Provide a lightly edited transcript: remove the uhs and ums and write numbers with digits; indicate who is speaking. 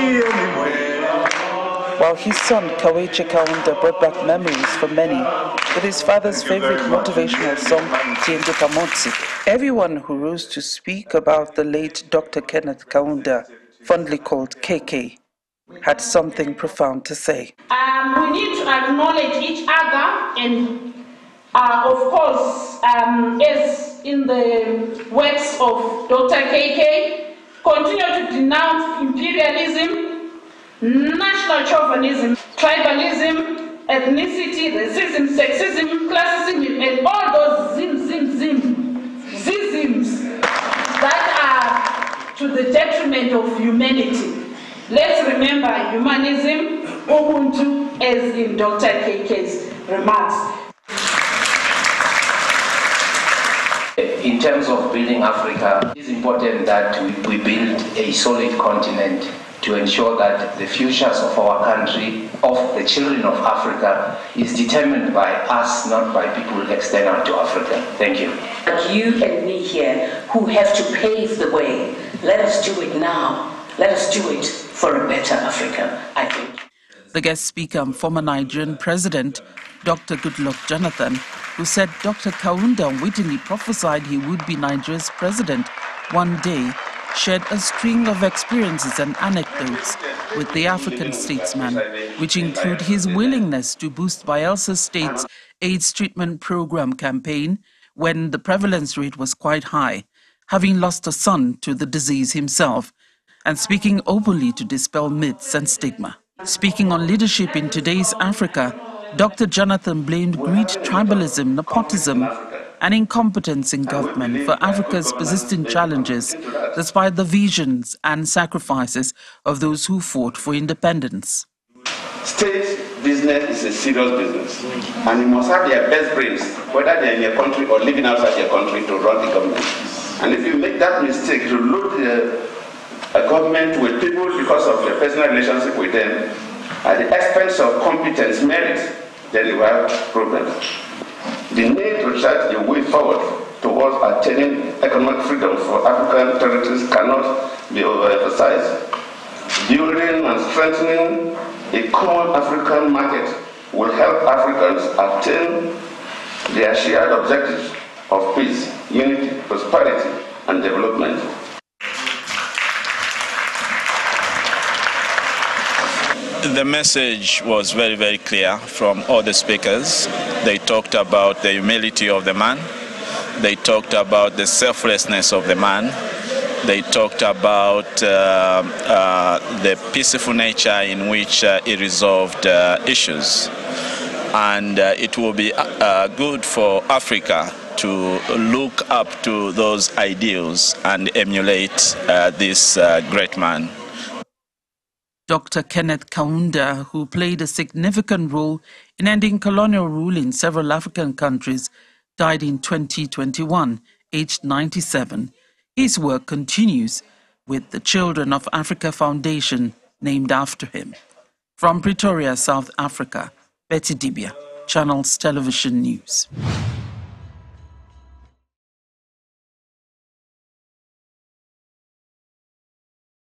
Speaker 1: While his son, Kaweche Kaunda, brought back memories for many with his father's favorite motivational song, Tiende Pamotsi. Everyone who rose to speak about the late Dr. Kenneth Kaunda, fondly called KK, had something profound to say.
Speaker 2: We need to acknowledge each other and, of course, as in the works of Dr. KK, continue to denounce imperialism, national chauvinism, tribalism, ethnicity, racism, sexism, classism, and all those zisms that are to the detriment of humanity. Let's remember humanism, Ubuntu, as in Dr. KK's remarks.
Speaker 3: In terms of building Africa, it is important that we build a solid continent to ensure that the futures of our country, of the children of Africa, is determined by us, not by people external to Africa. Thank you.
Speaker 4: But you and me here who have to pave the way, let us do it now. Let us do it for a better Africa, I think.
Speaker 1: The guest speaker and former Nigerian President, Dr. Goodluck Jonathan, who said Dr. Kaunda unwittingly prophesied he would be Nigeria's president one day, shared a string of experiences and anecdotes with the African statesman, which include his willingness to boost Bielsa State's AIDS treatment program campaign when the prevalence rate was quite high, having lost a son to the disease himself, and speaking openly to dispel myths and stigma. Speaking on leadership in today's Africa, Dr. Jonathan blamed greed, tribalism, nepotism, and incompetence in government for Africa's persistent challenges, despite the visions and sacrifices of those who fought for independence.
Speaker 5: State business is a serious business, and you must have their best brains, whether they're in your country or living outside your country, to run the government. And if you make that mistake to load a government with people because of your personal relationship with them, at the expense of competence, merit, then you have problems. The need to chart a way forward towards attaining economic freedom for African territories cannot be overemphasized. Building and strengthening a common African market will help Africans attain their shared objectives of peace, unity, prosperity, and development.
Speaker 6: The message was very, very clear from all the speakers. They talked about the humility of the man. They talked about the selflessness of the man. They talked about the peaceful nature in which he resolved issues. And it will be good for Africa to look up to those ideals and emulate this great man.
Speaker 1: Dr. Kenneth Kaunda, who played a significant role in ending colonial rule in several African countries, died in 2021, aged 97. His work continues with the Children of Africa Foundation, named after him. From Pretoria, South Africa, Betty Dibia, Channels Television News.